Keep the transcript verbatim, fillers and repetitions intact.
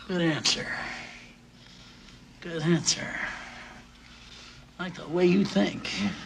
Good answer. Good answer. I like the way you think.